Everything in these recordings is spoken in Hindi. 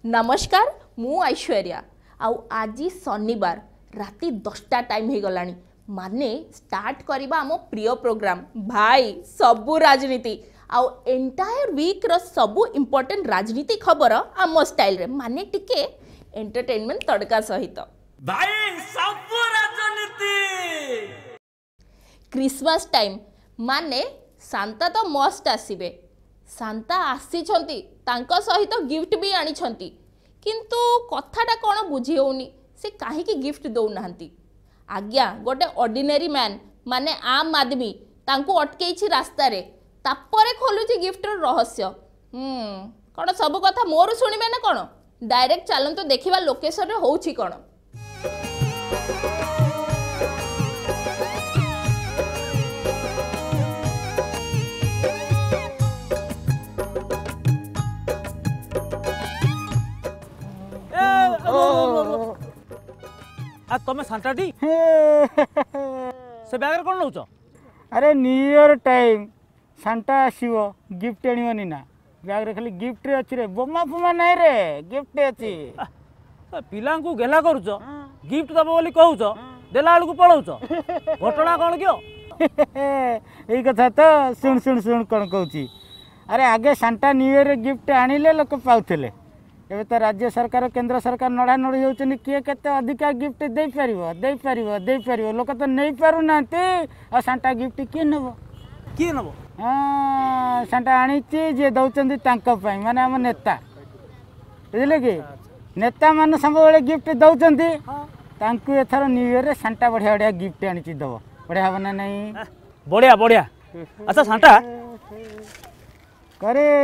नमस्कार मु ऐश्वर्या आज शनिवार राति 10टा टाइम हो गलानी माने स्टार्ट करबा आम प्रिय प्रोग्राम भाई सबु राजनीति आउ एंटायर वीक रो सबु इम्पोर्टेंट राजनीति खबर आम स्टाइल रे माने टिके एंटरटेनमेंट तड़का सहित भाई सबु राजनीति क्रिसमस टाइम माने सांता तो मस्त आसीबे सांता आसीछंती तांको सहित गिफ्ट भी आनिछंती किंतु कथाटा कौन बुझी होनी से काहे गिफ्ट दौ नाहंती आज्ञा गोटे ऑर्डिनरी मैन माने आम आदमी तांको अटकेछि रास्ता रे तापरे खोलुछि गिफ्ट रहस्य कौन सब कथा मोर सुनिबे ना कौन डायरेक्ट चलंतु देखिबा लोकेशन रे होउछि कौन आ तमे सांताटी से बैग रे कोन नउछ अरे न्यू ईयर टाइम सांता आसीबो गिफ्ट आनिवनी ना बैग रे खाली गिफ्ट रे अछि रे बोमा फुमा नै रे गिफ्ट अछि पिला को गेला करूछ गिफ्ट दबो बोली कहूछ देला आलू को पळौछ घटना कोन कियो एई कथा तो सुन सुन सुन कोन कहूची अरे आगे सांता न्यू ईयर रे गिफ्ट आनिले लोक पाउथले एबे तो राज्य सरकार केंद्र सरकार नड़ा नड़ी होचनी किए केते अधिका गिफ्ट दे पारिबो लोक तो नहीं पारु नांती आ सांता गिफ्ट किए नबो हां सांता आनीची जे दउचंदी तांको पई माने हम नेता बुझले कि नेता मान सब बेले गिफ्ट दउचंदी तांकु एथर न्यू ईयर रे सांता बढ़िया बढ़िया गिफ्ट आनीची दबो बढ़िया बना नहीं बढ़िया बढ़िया अच्छा सांता करे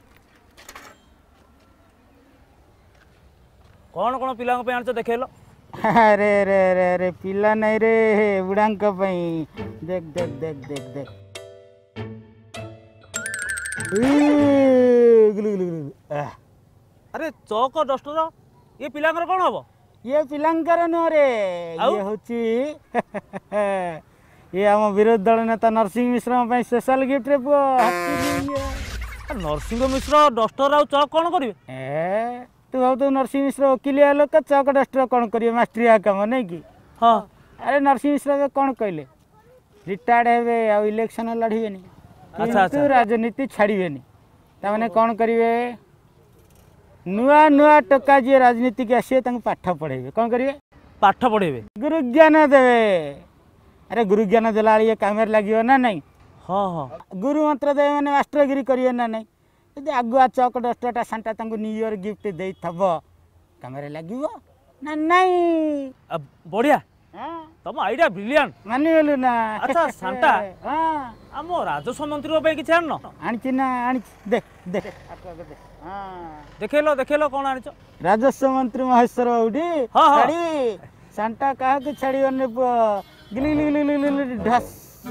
कौन कौन पिला पे आनछ देखेलो अरे रे रे रे पिला नहीं रे बुढ़ांक पई देख देख देख देख देख अरे चौक डस्टर ये पिला कौन हबो ये पिलांकर न रे ये होची ये हम विरोध दल नेता नरसिंह मिश्र पई स्पेशल गिफ्ट रे पो नरसिंह मिश्र डस्टर आ चौक कौन करिवे ए तू भाव तो नरसिंह मिश्र वकिलिया लोक चौक डस्टर कौन करिए मास्टरिया काम नहीं कि हाँ अरे नरसिंह मिश्र कौन कहले रिटायर्ड हेबे आ इलेक्शन लड़िबेनी किंतु राजनीति छाड़िबेनी ताने कौन करिवे नुआ नुआ टका जे राजनीति के आसे तांग पाठ पढ़ेबे कौन करिवे पाठ पढ़ेबे गुरु ज्ञान देवे अरे गुरु ज्ञान देला ये कामेर लागियो ना नहीं हाँ हाँ गुरु मंत्र देवे माने मास्टरगिरी करिए ना नहीं यदि आगुआ चौक डस्टरटा सांता तांगु न्यू ईयर गिफ्ट दे थबो कामेरे लागिवो ना नहीं बढ़िया तुम आइडिया ब्रिलियंट मानि गेलु ना अच्छा सांता हां हम राजस्व मंत्री पे किछ आन आनछि ना आनछि देख देख हां देखेलो कोन आनछ राजस्व मंत्री महेश्वर उडी हाँ, हाँ। छाड़ी सांता काहा के छाड़ी ओने गिली गिली गिली ढस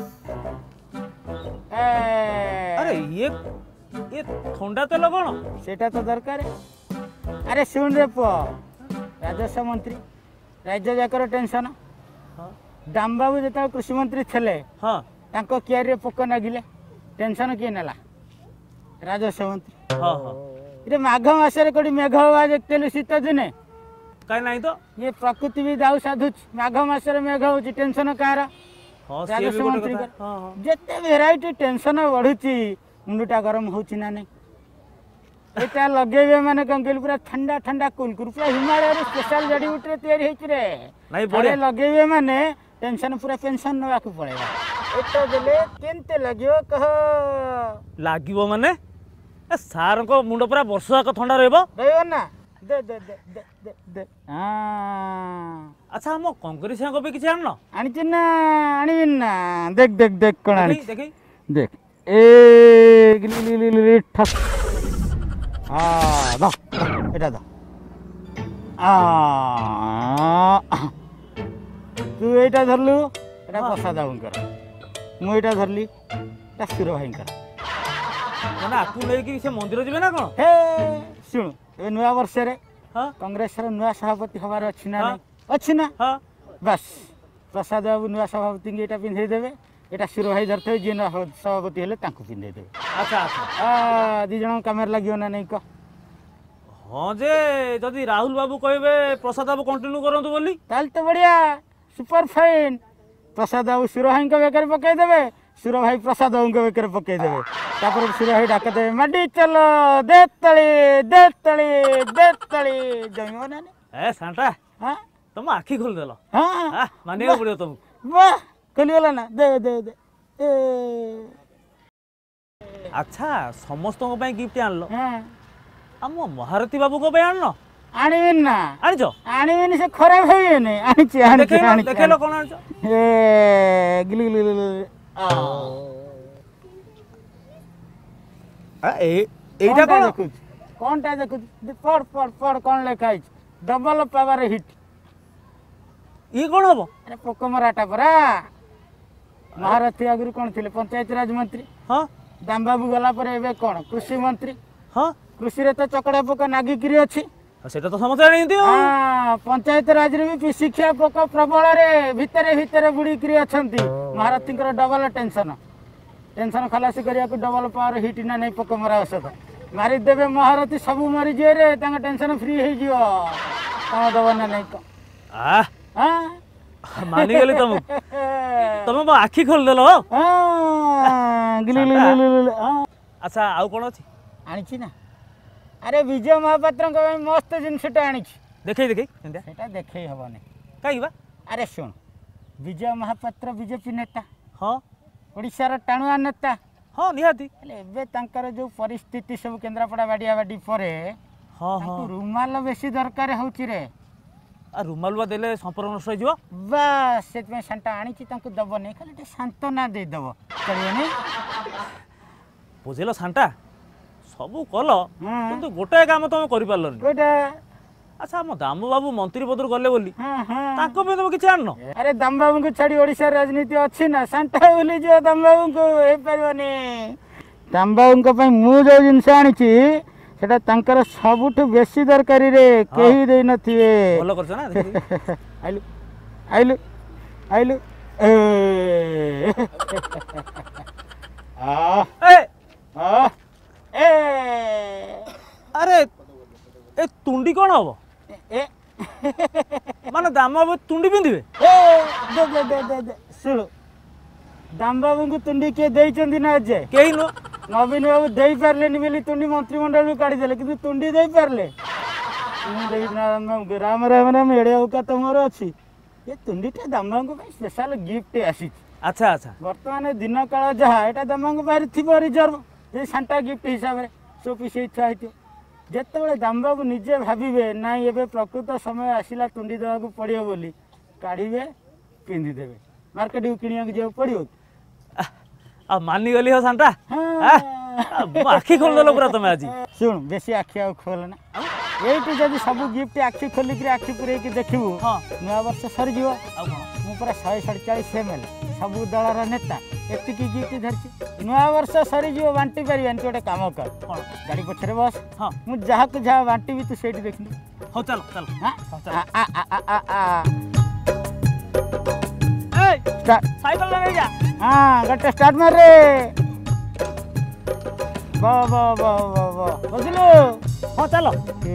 अरे ये ठंडा तेल कौन सेटा तो दरकार अरे सुन रे पो राजस्व मंत्री राज्य जाकर टेंशन दाम बाबू जो कृषि मंत्री थे हाँ तांको कियार रे पोक नागिले टेंशन किए नेला राजस्व मंत्री हाँ हाँ ये माघ मासरे कोडी मेघ हवा देखतेलु शीत दिने काई नहीं तो ये प्रकृति भी दाउ साधु माघ मासरे मेघ होची टेंशन कार हाँ राजस्व मंत्री हाँ जेते वेराइटी टेंशन बढ़ुची मुंडुटा गरम होची ना नहीं एटा लगेबे माने कंकेल पूरा ठंडा ठंडा कुलकुर पूरा हिमालय रे स्पेशल जड़ी उठरे तयारी हेची रे नहीं बढ़िया लगेबे माने टेंशन पूरा पेंशन नवा को पड़ेगा एटा देले केनते लागियो कह लागिवो माने ए सार को मुंड पूरा वर्ष जाक ठंडा रहबो ना दे दे दे दे दे दे हां अच्छा हम कांग्रेस को भी किछ आन आनी ना आनी ना देख देख देख कोन आनी देखी देख ए गिली गिली ठक दा एटा दा तू एटा धरलु एटा प्रसाद बाबूंकर मु एटा धरली एटा सुर भाईंकर ना आपु नै कि से मंदिर जिवे ना कोन हे सुन ए नया वर्ष रे हां कांग्रेस रो नया सभापति हबार अछि ना अछि ना हां बस प्रसाद बाबू नया सभापति के एटा पिंधे देबे एटा सुर भाई धरते जे सभापति हेले तांको पिंधे देबे अच्छा अच्छा दी जण कामेर लागियो ना नहीं को हाँ जे जदि राहुल बाबू कहबे प्रसाद बाबू कंटिन्यू करंतु बोली ताल तो बढ़िया सुपर फाइन प्रसाद बाबू सुर भाई बेकर पकईदेवे सुर भाई प्रसाद बाबू बेकर पकईदेवे तापर सुर भाई डाक देवे माडी चलो दे तली जमीन ना ए सांटा हाँ तुम आखि खोल देलो हाँ मानिया पड़ियो तुमको वाह खोलीगला ना दे दे दे ए अच्छा समस्त गिफ्ट आनलो हाँ आम महारथी बाबू को आनलो आनिबिन ना आनिछ आनिबिन से खराब होइबेनी आनिछि आनिछि आनिछि देखेलो कोन आनिछ ए गिली गिली गिली एइटा कोन कोनटा देखु पढ़ पढ़ पढ़ कोन लेखा है डबल पावर हिट ई कोन हबो अरे पोकमराटा परा महारथी आगुरु कोन थिले पंचायत राज मंत्री हां दाम बाबू गला पर एबे कोन कृषि मंत्री हां कृषि रे तो चकड़ा पोक नागिकिरी अछि सेटा तो समझ नहीं हां पंचायत राज रे भी शिक्षा पोक प्रबल रे भितरे भितरे बुड़ी किरी अछंती महारथी कर डबल टेंशन खलासी करिया को डबल पावर हिट ना नहीं पोकमरा औषध मारी देबे महारथी सब मरी जे रे तांगा टेंशन फ्री हे जियो ता दबा ना नहीं को आ हां मानी गेली तुम आखि खोल देलो हां गिली गिली हां अच्छा आउ कोन अछि आनी छी ना अरे विजय महापात्र मस्त जिनसटा आनी देखै एंदा सेटा देखै हबने काई बा अरे सुन विजय महापात्र बीजेपी नेता हां ओडिशार टाणुआ नेता हां निहाती हेले एबे तांकर जो परिस्थिति सब केंद्रापड़ा बाडिया बाडी परे हां हां तांको रुमाल बेसी दरकार होउची रे आ रुमाल बा देले संपर्क नष्ट हो बस सेत में संटा आनी छी तांको दबो नै खाली टे सांत्वना दे दबो चलियो नै बुझिलो सांटा सबू कल किंतु गोटे काम तुम कर पारलनी कोटा अच्छा हम दामू बाबू मंत्री पद गले बोली हां हां ताको पे तुम किछ आननो अरे दाम बाबू को छाड़ी ओडिसा राजनीति अछि ना सांटा बोली जो दाम बाबू को हे परबनी दाम बाबू को पई मु जो जिंस आनी छी सेटा तांकर सबुठु बेसी दरकारी रे केही देई नथिए भलो करछ ना देखि आइलु आइलु आइलु ए आ ए आ ए अरे ए तुंडी कोन हबो ए माने दाम बाबू तुंडी पिंदिबे ए दे सुनो दाम बाबू को तुंडी के देई चंदी ना जे केही नो नवीन बाबू देई पारलेनी बेली तुंडी मंत्रिमंडल को काढी देले किंतु तुंडी देई पारले तुम देई ना राम राम राम एड़े औका तमरो अछि ये तुंडीटा दाम बाबू को स्पेशल गिफ्ट आसी अच्छा अच्छा वर्तमान दिन काल जहा एटा दाम बाबू बाहर थिबो रिजर्व ये सांता गिफ्ट हिसाब रे सो पीस इच्छा हेतु जेतेबेले दाम बाबू निजे भाबिबे ना एबे प्रकृत समय आसिला तुंडी देवा को पड़ियो बोली काढिबे पिंदी देबे मार्केट को किनिया के जे पड़ियो आ मानी गली हो सांटा हां आखि खोल देलो पूरा तुम आज सुन बेसी आखि आ खोल ना एठी जदी सब गिफ्ट आखि खोली के आखि पुरे के देखिबू हां नया वर्ष सर जीव आ कोन मु पूरा 147 एमएल सब दलर नेता एति की गिफ्ट धरची नया वर्ष सर जीव बांटी परियान के काम कर कोन गाड़ी पछरे बस हां मु जहा को जहा बांटी भी तू सेठी देखनी हो चलो चलो हां आ ए स्टार्ट साइकिल लगे जा हां गट्टे स्टार्ट मार रे वाह वाह वाह वाह वाह बुझलो हां चलो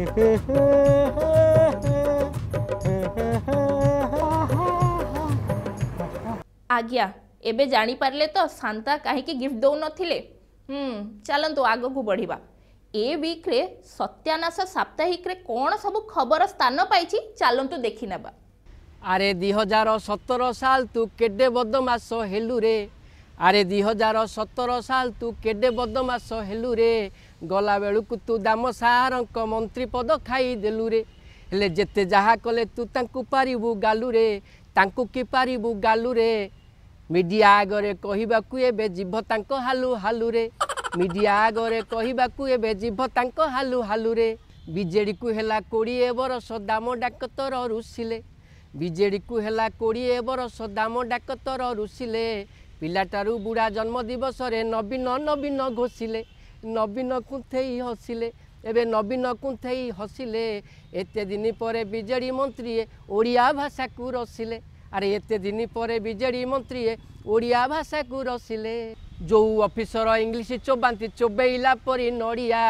आज्ञा एबे जानी पारले तो सांता काहे गिफ्ट दौ नथिले चलंतु आगो को बढ़िबा ए वीक रे सत्यानाश साप्ताहिक रे कोन सब खबर स्थान पाइछि चलंतु देखि नबा अरे 2017 साल तू केडे बदमाश हेलु रे अरे 2017 साल तू केडे बदमाश हेलु रे गला बेलू तू दाम सारंक मंत्री पद खाई देलु रे हेले जेते जहा कले तू तांकु पारिबु गालु रे तांकु की पारिबु गालु रे मीडिया आगरे कहिबाकू एबे जीभ तांको हालु हालु रे मीडिया आगरे कहिबाकू एबे जीभ तांको हालु हालु रे बीजेडी को हेला 20 बरस दाम डाकतर रुसिले बीजेडी को हेला 20 बरस दाम डाकतर रुसिले पिलाटारू बुढ़ा जन्म दिवस रे नवीन नवीन घोषिले नवीन कुंथेई हसिले एबे नवीन कुंथेई हसिले एते दिन पर बीजेडी मंत्री ओडिया भाषा को रसिले अरे एते दिन पर बीजेडी मंत्री ओडिया भाषा को रसिले जो ऑफिसर इंग्लिश चोबांती चोबेइला परी नड़िया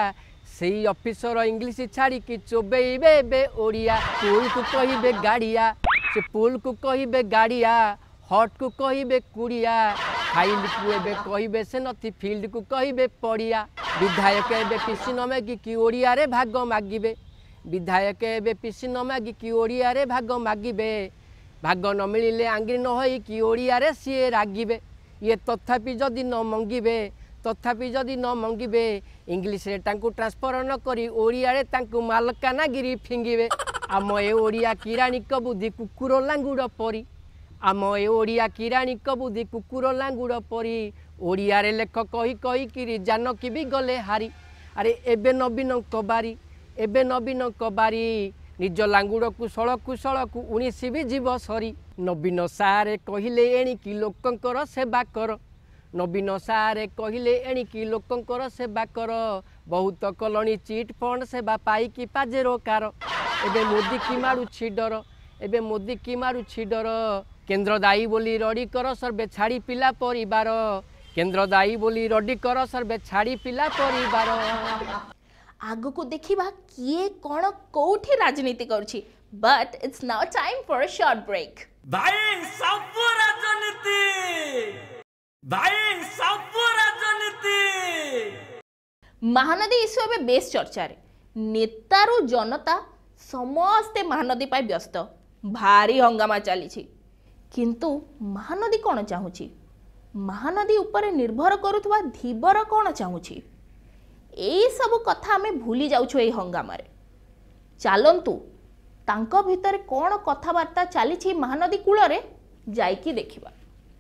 सेई ऑफिसर इंग्लिश छाड़ी कि चोबेइबे बे ओडिया पुल को कहिबे गाड़िया से पुल को कहिबे गाड़िया हट को कहिबे कुड़िया फाइल को एबे कहिबे से नथी फील्ड को कहिबे पड़िया विधायक एबे पिसी न मागी कि ओडिया रे भाग मागिबे विधायक एबे पिसी न मागी कि ओडिया रे भाग मागिबे भाग न मिलिले आंग्री न होई कि ओडिया रे सिए रागिबे ये तथापि जदि न मंगिबे तथापि जदि न मंगिबे इंग्लिश रे तांकु ट्रांसफर न करी ओडिया रे तांकु मालकानागिरी फिंगिबे आम ए ओडिया किराणिक बुद्धि कुकुर लांगुड़ परी आम ए ओडिया किराणिक बुद्धि कुकुर लांगुड़ परी ओडिया रे लेख कही कही किरी जानकी भी गले हारी अरे एबे नवीन कबारी एबे नवीन कबारी निज लांगुड़ कुशल को 19 भी जीव सरी नवीन सारे कहले एणिकी लोकंकर सेवा कर नवीन सारे कहले एणिकी लोकंकर सेवा कर बहुत कलणी चिट फंड सेवा पाइकी पाजेरो कार एबे मोदी की मारुछि डर एबे मोदी की मारुछि डर केंद्र दायी बोली रडी कर सर्वे छाड़ी पिला परिवार केंद्र दायी बोली रडी कर सर्वे छाड़ी पिला परिवार आगु को देखिबा किए कोन कोठी राजनीति करछि but it's now time for a short break भाई सब राजनीति महानदी इश्यू एबे बेस चर्चा रे नेतारू जनता समस्ते महानदी पाई व्यस्त भारी हंगामा चली किंतु महानदी कौन चाहूची महानदी ऊपर निर्भर करुवा धीवर कौन चाहूची एई सब कथा हमें भूली जाउछु एई हंगामा रे चलंतु तांको भितर कौन कथबार्ता चली महानदी कूल रे जाइकी देखिबा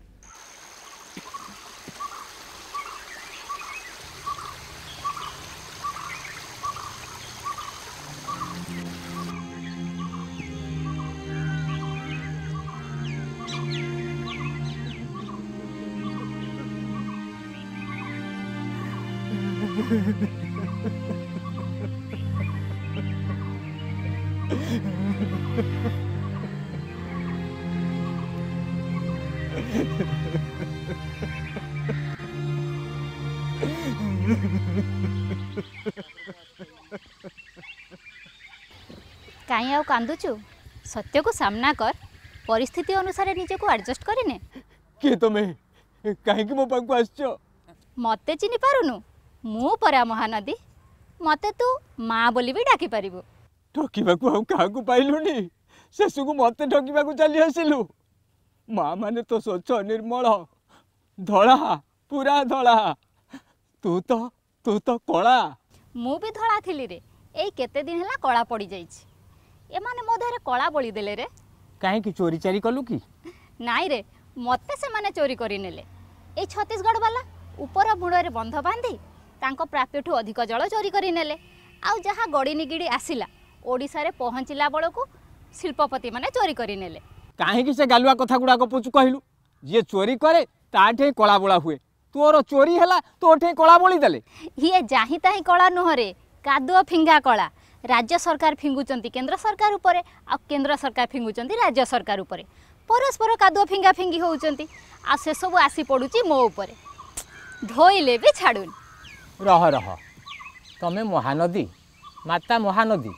काई आउ कांदुचु सत्य को सामना कर परिस्थिति अनुसार निजे को एडजस्ट करिने के तमे काहे कि मो पाखु आछो मते चिनी पारुनु मु परा महानदी मते तू माँ बोली भी डाकी पारिबो ठकिबाकू आउ काहाकू पाइलुनी सेसुकू मते ठकिबाकू चली आसिलु माँ माने तो स्वच्छ निर्मल धड़ा पूरा धड़ा तू तो कला मु भी धड़ा थिली रे एई केते दिन हला कला पड़ी जाईछि ए माने मो देहरे कला बोली देले रे काहे कि चोरी चारी कलु की नाई रे मते से माने चोरी करी नेले ए छत्तीसगढ़ वाला ऊपर बुड़े बंध बांधी तांको प्राप्यठू अधिक जल चोरी करी नेले आउ जहा गड़ी निगिड़ी आसिला ओडिसा रे पहुँचला बेलू शिल्पपति माने चोरी करी नेले काहे कि से गालुआ कथा गुडा पुचु कहलु जे चोरी करे ताठे कला बोला हुए तोर चोरी हला तोठे कला बोली देले ये जाही ताही कला नुहरे कादुआ फिंगा कला राज्य सरकार फिंगुचंती केंद्र सरकार उपरे आ केंद्र सरकार फिंगुचंती राज्य सरकार उपरे परस्पर कादुआ फिंगा फिंगी होउचंती आ से सब आसी पडुची मो उपरे धोइले भी छाडुन रह तमे महानदी माता महानदी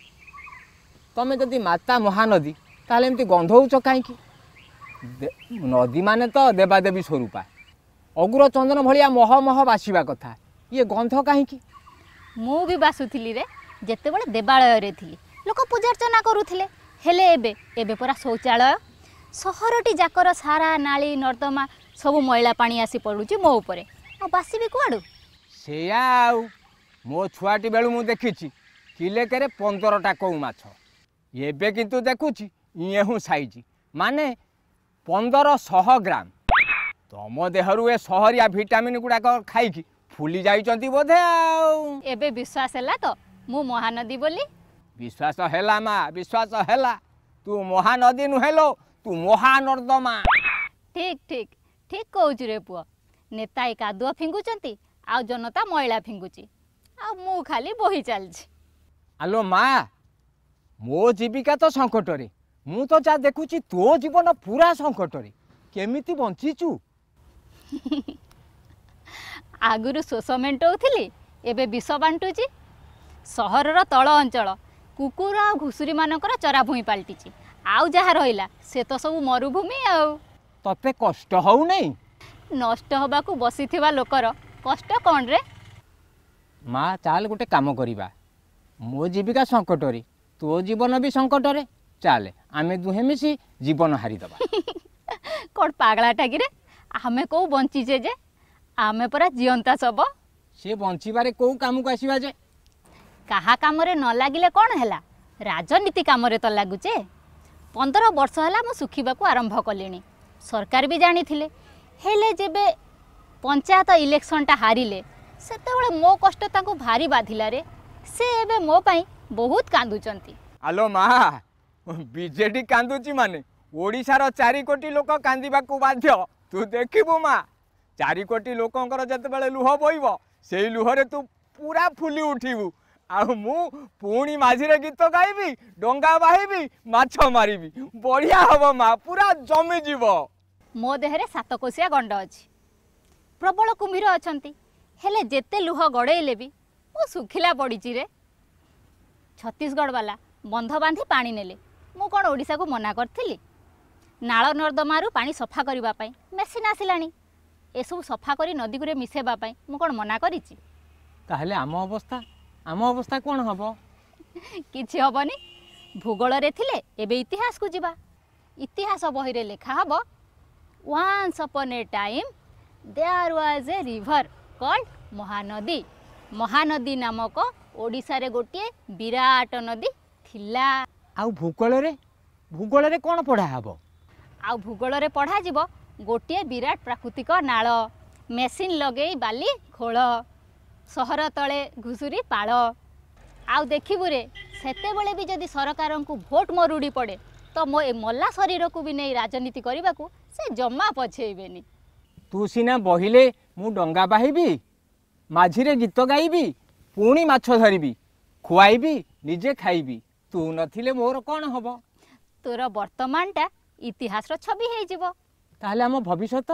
तमे जदि माता महानदी ताले एमती गंधौच कहीं नदी माने तो देवादेवी स्वरूपा अगुर चंदन भलिया मह मह बासिबा कथा ये गंध कहीं मु भी बासुथिली रे जेते बळे देवालय रे थिली लोक पूजार्चना करूथिले हेले एबे परा शौचालय सहरटी जाकर सारा नाली नर्दमा सब मैला पानी आसी पड़ुची मो उपरे आ बासिबी कुआडू सेया मो छुआटी बेलू मु देखिछि किलेकेरे 15टा कौ माछ एबे किंतु देखुछि इएहू साइज माने 1500 ग्राम तम देहरु ए सहरिया विटामिन गुडाक खाइकी फुली जाइचंती बोधे आउ एबे विश्वास हैला तो मु महानदी बोली विश्वास हैला मा विश्वास हैला तू महानदी नुहेलो तू महानर्दमा ठीक ठीक ठीक कहूछु रे पुआ नेता ए कादुआ फिंगुचंती आ जनता मैला फिंगुची आ मु खाली बोही चलछि आलो मा मो जीविका तो संकट रे मु तो जा देखुची तो जीवन पूरा संकट रे केमिति बंचीचू आगुरु शोष मेंटौथिली एबे विष बांटुची सहरर तल अंचल कुकुर आ घुसुरी मानकर चराभूमि पलटिची आउ जहा रहिला से तो सब मरुभूमि आउ तते कष्ट हौ नहीं नष्ट हबाकू बसीथिबा लोकर कष्ट कौन रे माँ चाल गोटे काम करिबा मो जीविका संकट रे तो जीवन भी संकट रे चाल आमे दुहे मिसी जीवन हारी दबा कौन पागला टागिरे आमे को बंचीचे जे आमे परा जियंता सब से बंचिबारे को काम को आसीबा जे काहा कामरे न लागिले कौन हैला राजनीति कामरे तो लागुचे 15 वर्ष हैला मु सुखिबाकू आरंभ कलिनी सरकार भी जानी थिले हेले जेबे पंचायत इलेक्शन टा हारिले सेतेबेले मो कष्ट ताको भारी बाधिला रे से एबे मो पई बहुत कांदुचंती आलो माँ बीजेडी कांदुची माने ओडिशार 4 कोटी लोक कांदिबाकू बाध्य तू देखिबू माँ 4 कोटी लोकंकर जतेबेले लुह बोइबो सेई लुहरे तू पूरा फुली उठिबू आ मु पुणी माझिरे गीत गाइबी डंगा बाहिबी माछ मारिबी बढ़िया हबो माँ पूरा जमी जीव मो देहरे 7 कोसिया गंड अछि प्रबल कुम्भीर अछंती हेले जेते लुह गड़ेले भी मो सुखिला पड़ीची रे छत्तीसगढ़ वाला बंध बांधी पानी नेले मु कौन ओडिशा को मना करथिली नाଳ नर्दमारू पानी सफा करबा पई मेसिन आसिलानी एसबू सफा करी नदी गुरे मिसेबा पई मु कौन मना करिची ताहले आम अवस्था कोन हबो किछि हबनी भूगोल रे थिले एबे इतिहास को जिबा इतिहास बही रे लेखा हबो once upon a time there was a river called Mahanadi Mahanadi नामक ओडिशा रे गोटे विराट नदी थिला आउ भूगोल रे कोन पढ़ा हबो आउ भूगोल रे पढ़ा जिवो गोटे विराट प्राकृतिक नाळ मेसिन लगेई बाली खोल सहर तले घुसुरी पाळ आउ देखिबु रे सेतेबेले भी जदि सरकार को भोट मरुड़ी पड़े तो मो ए मल्ला शरीर को भी नहीं राजनीति करने से जमा पछेबेनी तू सीना बहिले मु डंगा बाहिबी माझिरे गीत गाइबी पुणी माछ धरिबी खुआइबी निजे खाइबी तू नथिले मोर कोन हबो तोर वर्तमान टा इतिहास रो छवि हे जीवो ताहले हम भविष्यत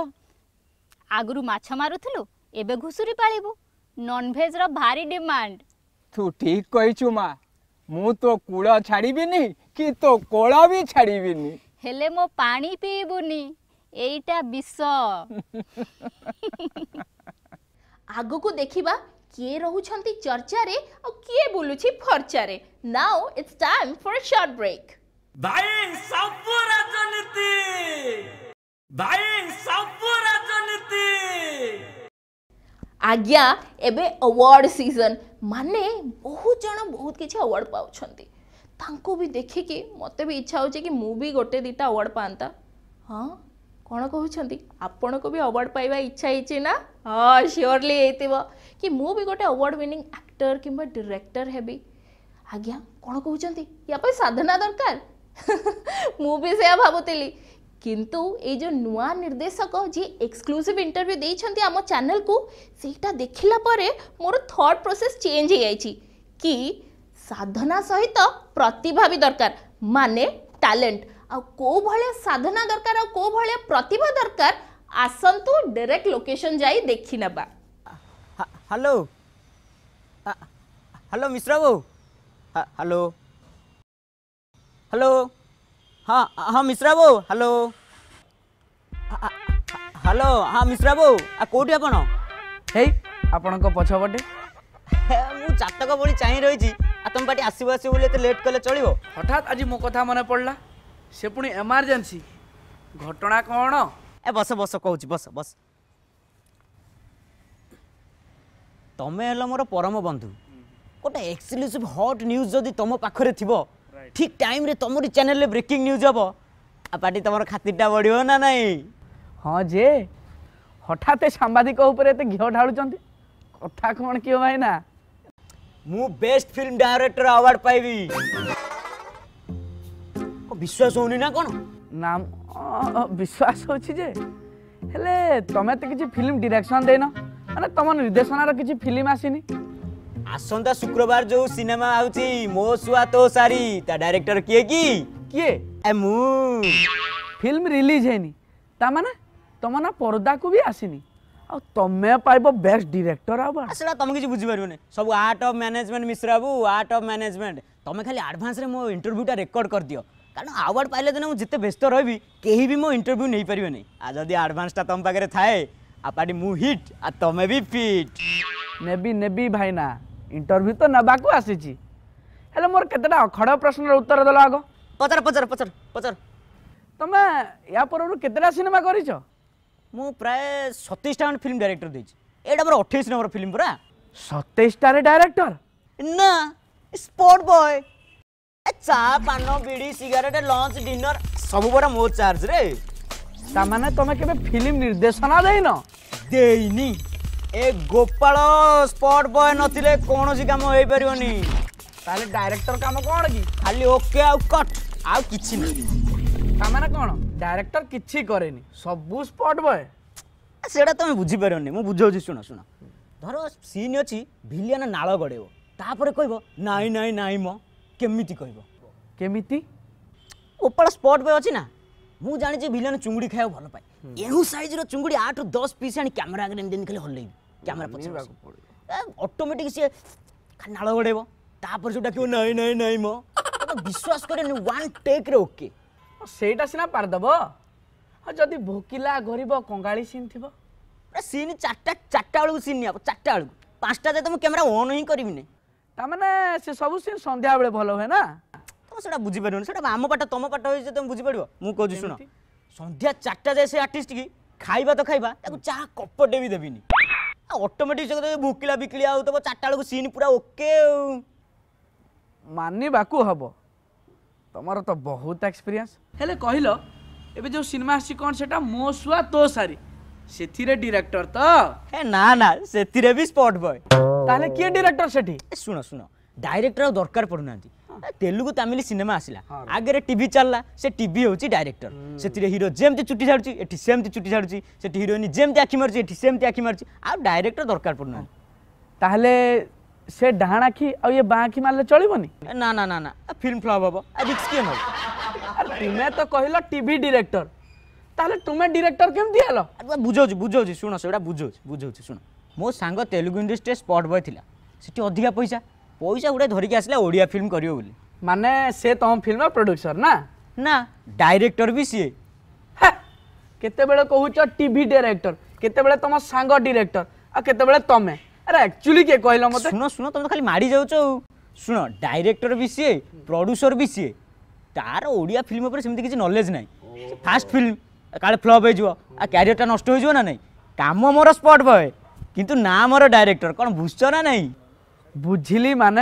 आगुरु माछ मारुथलु एबे घुसुरी पालिबु नॉन वेज रो भारी डिमांड तू ठीक कहिछु मा मु तो कूल छाड़ीबिनी कि तो कोला भी छाड़ीबिनी हेले मो पानी पीबुनी एइटा विष आगो को देखिबा किए रहउछंती चर्चा रे और किए बुलुछि फर्चा रे now it's time for a short break भाई सब राजनीति आज्ञा एबे अवार्ड सीजन माने बहुत जन बहुत किछि अवार्ड पाउछंती तांको भी देखि कि मते भी इच्छा होचे कि मु भी गोटे दिटा अवार्ड पांता हां कौन कहते आपण को भी अवार्ड पाइबा इच्छा ही ना हाँ श्योरली हेतिबो कि मु भी गोटे अवार्ड विनिंग एक्टर किंबा डायरेक्टर हेबी आज्ञा कौन कहते या पर साधना दरकार मु भी से भाबुतिली किंतु ए जो नुआ निर्देशक जी एक्सक्लूसिव इंटरव्यू देइछंती आम चैनल को सेटा देखिला परे मोर थॉट प्रोसेस चेंज हो जाइछि कि साधना सहित प्रतिभा भी दरकार माने टैलेंट आ को भले साधना दरकार आ को भले प्रतिभा दरकार आसंतु डायरेक्ट लोकेशन जाई देखि नबा हेलो हेलो मिश्रा बाबू हेलो हेलो हाँ हाँ मिश्रा बाबू हेलो हेलो हाँ मिश्रा बाबू कोठी आपण हे आपण को पछपटे मु चातक बड़ी चाहि रही तुम पाटी आसबो आसबो बोले एते लेट कले चलिबो हठात आज मो कथा मन पड़ला से पुणी एमरजेंसी घटना कौन ए बस बस कहूँ बस बस तमें हेल मोर परम बंधु गोटे एक्सक्लूसिव हॉट न्यूज जदि तुम पाखरे थिबो ठीक टाइम रे तुमरी चैनल रे ब्रेकिंग न्यूज हबो आ पाटी तुमर खातिरटा बढ़ियो ना नहीं हाँ जे हठात सांबादिक ऊपर एते घिओ ढाळुचंती कथा कौन कियो भाई ना मु बेस्ट फिल्म डायरेक्टर अवार्ड पाइबी विश्वास होनी ना कौन नाम विश्वास होची जे हेले तमे तो किछि फिल्म डायरेक्शन देना माने तम निर्देशनार किछि फिल्म आसीनी आसंता शुक्रवार जो सिनेमा आउची मो सुआ तो सारी ता डायरेक्टर किए ए मु फिल्म रिलीज हैनी ता माने तम ना पर्दा को भी आसीनी ଆଉ ତମେ ପାଇବ ବେଷ୍ଟ ଡିରେକ୍ଟର ଆୱାର୍ଡ। ସେଟା ତମେ କିଛି ବୁଝିପାରିବନି ସବୁ ଆର୍ଟ ଅଫ ମ୍ୟାନେଜମେଣ୍ଟ ମିଶ୍ର ବାବୁ ଆର୍ଟ ଅଫ ମ୍ୟାନେଜମେଣ୍ଟ। ତମେ ଖାଲି ଆଡଭାନ୍ସରେ ମୋ ଇଣ୍ଟରଭ୍ୟୁଟା ରେକର୍ଡ କରିଦିଅ କାରଣ ଆୱାର୍ଡ ପାଇଲେ ଦିନ ମୁଁ ଯେତେ ବ୍ୟସ୍ତ ରହିବି କେହି ବି ମୋ ଇଣ୍ଟରଭ୍ୟୁ ନେଇପାରିବେନି। ଆଉ ଯଦି ଆଡଭାନ୍ସଟା ତମ ପାଖରେ ଥାଏ ଆପାଟି ମୁଁ ହିଟ୍ ଆଉ ତମେ ବି ଫିଟ୍। ନେବି ଭାଇନା ଇଣ୍ଟରଭ୍ୟୁ ତ ନେବାକୁ ଆସିଛି ହେଲେ ମୋର କେତେଟା ଅଖଡ଼ ପ୍ରଶ୍ନର ଉତ୍ତର ଦେଲ ଆଗ। ପଚାର ପଚାର ପଚାର ପଚାର। ତମେ ୟା ପୂର୍ବରୁ କେତେଟା ସିନେମା କରିଛ? ମୁଁ ପ୍ରାୟ 27ଟା ଖଣ୍ଡେ ଫିଲ୍ମ ଡାଇରେକ୍ଟର ଦେଇଛି। ଏଇଟା ମୋର 28 ନମ୍ବର ଫିଲ୍ମ ପରା। 27ଟାରେ ଡାଇରେକ୍ଟର ନା ସ୍ପଟ ବୟ ଚା ପାନ ବିଡ଼ି ସିଗାରେଟ ଲଞ୍ଚ ଡିନର ସବୁ ପରା ମୋ ଚାର୍ଜ ରେ। ତାମାନେ ତମେ କେବେ ଫିଲ୍ମ ନିର୍ଦ୍ଦେଶନା ଦେଇନ? ଦେଇନି। ଏ ଗୋପାଳ ସ୍ପଟ ବୟ ନଥିଲେ କୌଣସି କାମ ହେଇପାରିବନି। ତାହେଲେ ଡାଇରେକ୍ଟର କାମ କ'ଣ କି? ଖାଲି ଓକେ ଆଉ କଟ୍ ଆଉ କିଛି ନାହିଁ। ତାମାନେ କ'ଣ ଡାଇରେକ୍ଟର କିଛି କରେନି ସବୁ ସ୍ପଟ ବୟ? ସେଇଟା ତମେ ବୁଝିପାରିବନି ମୁଁ ବୁଝାଉଛି ଶୁଣ ଶୁଣ। ଧର ସିନ୍ ଅଛି ଭିଲିଆନ ନାଳ ଗଡ଼େଇବ ତାପରେ କହିବ ନାଇଁ ନାଇଁ ନାଇଁ ମ କେମିତି କହିବ? କେମିତି? ଗୋପାଳ ସ୍ପଟ ବୟ ଅଛି ନା ମୁଁ ଜାଣିଛି ଭିଲିଆନ ଚୁଙ୍ଗୁଡ଼ି ଖାଇବାକୁ ଭଲ ପାଏ। ଏଣୁ ସାଇଜର ଚୁଙ୍ଗୁଡ଼ି 8 ରୁ 10 ପିସ୍ ଆଣି କ୍ୟାମେରା ଆଗରେ ଏମିତି ଖାଲି ହଲେଇବି କ୍ୟାମେରା ପଛରେ ଅଟୋମେଟିକ୍ ସିଏ ନାଳ ଗଡ଼େଇବ ତାପରେ ଯୋଉ ଡାକିବ ନାଇଁ ନାଇଁ ନାଇଁ ମ ବିଶ୍ୱାସ କରେନି 1 ଟେକ୍ରେ ଓକେ। ସେଇଟା ସିନା ପାରିଦେବ ଆଉ ଯଦି ଭୋକିଲା ଗରିବ କଙ୍ଗାଳି ସିନ୍ ଥିବ? ସିନ୍ ଚାରିଟା ବେଳକୁ ସିନ୍ ନିଆବ 4ଟା ବେଳକୁ 5ଟା ଯାଏ ତ ମୁଁ କ୍ୟାମେରା ଅନ୍ ହିଁ କରିବିନି। ତାମାନେ ସେ ସବୁ ସିନ୍ ସନ୍ଧ୍ୟାବେଳେ ଭଲ ହୁଏ ନା? ତମେ ସେଟା ବୁଝିପାରିବନି ସେଟା ଆମ ପାଠ ତମ ପାଠ ହେଇଛି ତମେ ବୁଝିପାରିବ। ମୁଁ କହୁଛି ଶୁଣ ସନ୍ଧ୍ୟା 4ଟା ଯାଏ ସେ ଆର୍ଟିଷ୍ଟ କି ଖାଇବା ତ ଖାଇବା ତାକୁ ଚାହା କପଟେ ବି ଦେବିନି ଆଉ ଅଟୋମେଟିକ୍ ସେ ଭୋକିଲା ବିକିଳିଆ ହଉଥିବ 4ଟା ବେଳକୁ ସିନ୍ ପୁରା ଓକେ। ମାନିବାକୁ ହବ ତମର ତ ବହୁତ ଏକ୍ସପିରିଏନ୍ସ। ହେଲେ କହିଲ ଏବେ ଯୋଉ ସିନେମା ଆସିଛି କ'ଣ ସେଟା ମୋ ସୁଆ ତୋ ସାରି ସେଥିରେ ଡିରେକ୍ଟର ତ? ହେ ନା ନା ସେଥିରେ ବି ସ୍ପଟ ବୟ। ତାହେଲେ କିଏ ଡିରେକ୍ଟର ସେଠି? ଶୁଣ ଶୁଣ ଡାଇରେକ୍ଟର ଆଉ ଦରକାର ପଡୁନାହାନ୍ତି। ତେଲୁଗୁ ତାମିଲ ସିନେମା ଆସିଲା ଆଗରେ ଟିଭି ଚାଲିଲା ସେ ଟିଭି ହେଉଛି ଡାଇରେକ୍ଟର। ସେଥିରେ ହିରୋ ଯେମିତି ଚୁଟି ଛାଡୁଛି ଏଠି ସେମିତି ଚୁଟି ଛାଡୁଛି ସେଠି ହିରୋଇନ ଯେମିତି ଆଖି ମାରୁଛି ଏଠି ସେମିତି ଆଖି ମାରୁଛି ଆଉ ଡାଇରେକ୍ଟର ଦରକାର ପଡୁନାହାନ୍ତି। ତାହେଲେ ସେ ଡାହାଣ ଆଖି ଆଉ ଇଏ ବାଁ ଆଖି ମାରିଲେ ଚଳିବନି? ନା ନା ନା ନା ଫିଲ୍ମ ଫ୍ଲପ୍ ହବ ରିକ୍ସ କିଏ ନବ? ତୁମେ ତ କହିଲ ଟିଭି ଡିରେକ୍ଟର ତାହେଲେ ତୁମେ ଡିରେକ୍ଟର କେମିତି ହେଲ? ବୁଝାଉଛି ଶୁଣ ସେଗୁଡ଼ା ବୁଝାଉଛି ଶୁଣ। ମୋ ସାଙ୍ଗ ତେଲୁଗୁ ଇଣ୍ଡଷ୍ଟ୍ରିରେ ସ୍ପଟ ବୟ ଥିଲା ସେଠି ଅଧିକା ପଇସା ଗୁଡ଼ା ଧରିକି ଆସିଲା ଓଡ଼ିଆ ଫିଲ୍ମ କରିବ ବୋଲି। ମାନେ ସେ ତମ ଫିଲ୍ମ ପ୍ରୋଡ୍ୟୁସର ନା? ନା ଡାଇରେକ୍ଟର ବି ସିଏ। କେତେବେଳେ କହୁଛ ଟିଭି ଡାଇରେକ୍ଟର କେତେବେଳେ ତମ ସାଙ୍ଗ ଡିରେକ୍ଟର ଆଉ କେତେବେଳେ ତମେ? ଆରେ ଆକ୍ଚୁଆଲି କିଏ କହିଲ ମତେ? ଶୁଣ ତମେ ତ ଖାଲି ମାଡ଼ି ଯାଉଛ ଆଉ। ଶୁଣ ଡାଇରେକ୍ଟର ବି ସିଏ ପ୍ରଡ୍ୟୁସର ବି ସିଏ ତାର ଓଡ଼ିଆ ଫିଲ୍ମ ଉପରେ ସେମିତି କିଛି ନଲେଜ ନାହିଁ। ଫାଷ୍ଟ ଫିଲ୍ମ କାଳେ ଫ୍ଲପ୍ ହେଇଯିବ ଆଉ କ୍ୟାରିୟରଟା ନଷ୍ଟ ହେଇଯିବ ନା ନାହିଁ। କାମ ମୋର ସ୍ପଟ ବୟ କିନ୍ତୁ ନା ମୋର ଡାଇରେକ୍ଟର କ'ଣ ବୁଝୁଛ ନା ନାହିଁ? ବୁଝିଲି ମାନେ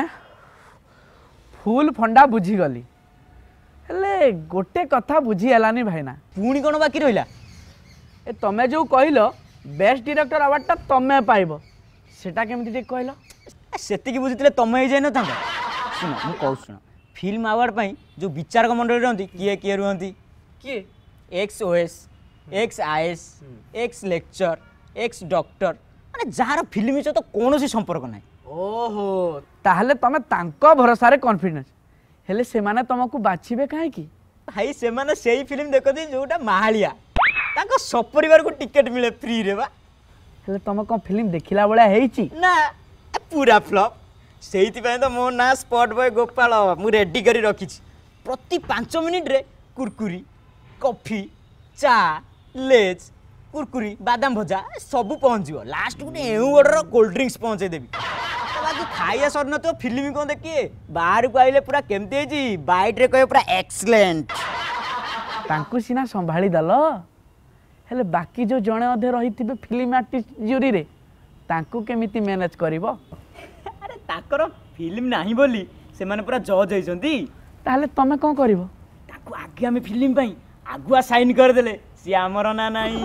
ଫୁଲ ଫଣ୍ଡା ବୁଝିଗଲି ହେଲେ ଗୋଟେ କଥା ବୁଝି ହେଲାନି ଭାଇନା। ପୁଣି କ'ଣ ବାକି ରହିଲା? ଏ ତମେ ଯୋଉ କହିଲ ବେଷ୍ଟ ଡିରେକ୍ଟର ଆୱାର୍ଡଟା ତମେ ପାଇବ ସେଟା କେମିତି ଟିକେ କହିଲ? ସେତିକି ବୁଝିଥିଲେ ତମେ ହେଇଯାଇନଥାନ୍ତା। ଶୁଣ ମୁଁ କହୁଛି ଶୁଣ ଫିଲ୍ମ ଆୱାର୍ଡ ପାଇଁ ଯୋଉ ବିଚାରକ ମଣ୍ଡଳୀ ରହନ୍ତି କିଏ ରୁହନ୍ତି? କିଏ? XOS XIS ex lecturer ex doctor ମାନେ ଯାହାର ଫିଲ୍ମ ସହିତ କୌଣସି ସମ୍ପର୍କ ନାହିଁ। ଓହୋ ତାହେଲେ ତମେ ତାଙ୍କ ଭରସାରେ କନଫିଡେନ୍ସ ହେଲେ ସେମାନେ ତମକୁ ବାଛିବେ କାହିଁକି? ଭାଇ ସେମାନେ ସେଇ ଫିଲ୍ମ ଦେଖନ୍ତି ଯୋଉଟା ମାହାଳିଆ ତାଙ୍କ ସପରିବାରକୁ ଟିକେଟ ମିଳେ ଫ୍ରିରେ ବା। ହେଲେ ତମ କ'ଣ ଫିଲ୍ମ ଦେଖିଲା ଭଳିଆ ହେଇଛି? ନା ପୁରା ଫ୍ଲପ୍। ସେଇଥିପାଇଁ ତ ମୋ ନାଁ ସ୍ପଟ ବୟ ଗୋପାଳ। ମୁଁ ରେଡି କରି ରଖିଛି ପ୍ରତି 5 ମିନିଟ୍ରେ କୁରକୁରି କଫି ଚା ଲେଜ୍ କୁରକୁରି ବାଦାମ ଭଜା ସବୁ ପହଞ୍ଚିବ ଲାଷ୍ଟ ଗୋଟେ ଏଉଁ ଅର୍ଡ଼ର କୋଲ୍ଡ ଡ୍ରିଙ୍କସ୍ ପହଞ୍ଚେଇ ଦେବି। ବାକି ଖାଇବା ସରିନଥିବ ଫିଲ୍ମ କ'ଣ ଦେଖିଏ ବାହାରକୁ ଆଇଲେ ପୁରା କେମିତି ହେଇଛି ବାଇଟ୍ରେ କହିବେ ପୁରା ଏକ୍ସଲେଣ୍ଟ। ତାଙ୍କୁ ସିନା ସମ୍ଭାଳି ଦେଲ ହେଲେ ବାକି ଯୋଉ ଜଣେ ଅଧେ ରହିଥିବେ ଫିଲ୍ମ ଆର୍ଟିଷ୍ଟ ଜୁରିରେ ତାଙ୍କୁ କେମିତି ମ୍ୟାନେଜ କରିବ? ଆରେ ତାଙ୍କର ଫିଲ୍ମ ନାହିଁ ବୋଲି ସେମାନେ ପୁରା ଜଜ୍ ହେଇଛନ୍ତି। ତାହେଲେ ତମେ କ'ଣ କରିବ? ତାକୁ ଆଗେ ଆମେ ଫିଲ୍ମ ପାଇଁ ଆଗୁଆ ସାଇନ୍ କରିଦେଲେ ସିଏ ଆମର ନା ନାହିଁ।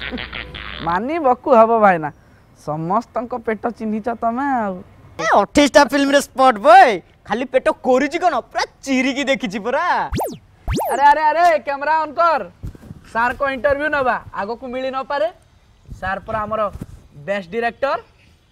ମାନିବାକୁ ହବ ଭାଇନା ସମସ୍ତଙ୍କ ପେଟ ଚିହ୍ନିଛ ତମେ ଆଉ। 28ଟା ଫିଲ୍ମରେ ସ୍ପଟ ବୟ ଖାଲି ପେଟ କରିଛି କ'ଣ ପୁରା ଚିରିକି ଦେଖିଛି ପୁରା। ଆରେ ଆରେ ଆରେ କ୍ୟାମେରା ଅନ୍ କର ସାର୍ को इंटरव्यू नबा आगो को मिली न पारे सार पर हमर बेस्ट डायरेक्टर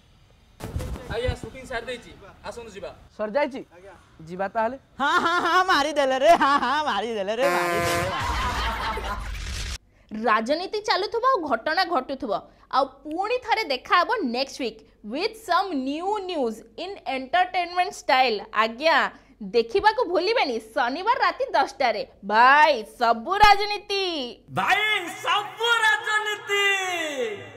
आया शूटिंग सार देछि आसन जिबा सर जाइछि जिबा ताले हां हां हां मारी देले रे हां हां मारी देले रे मारी देले राजनीति चलुथुबो और घटना घटुथुबो आ पुणी थारे देखा हबो next week with some new news in entertainment style. आज्ञा देखा को भूलिबेनी शनिवार राति 10टा रे। भाई सबु राजनीति। भाई सब राजनीति।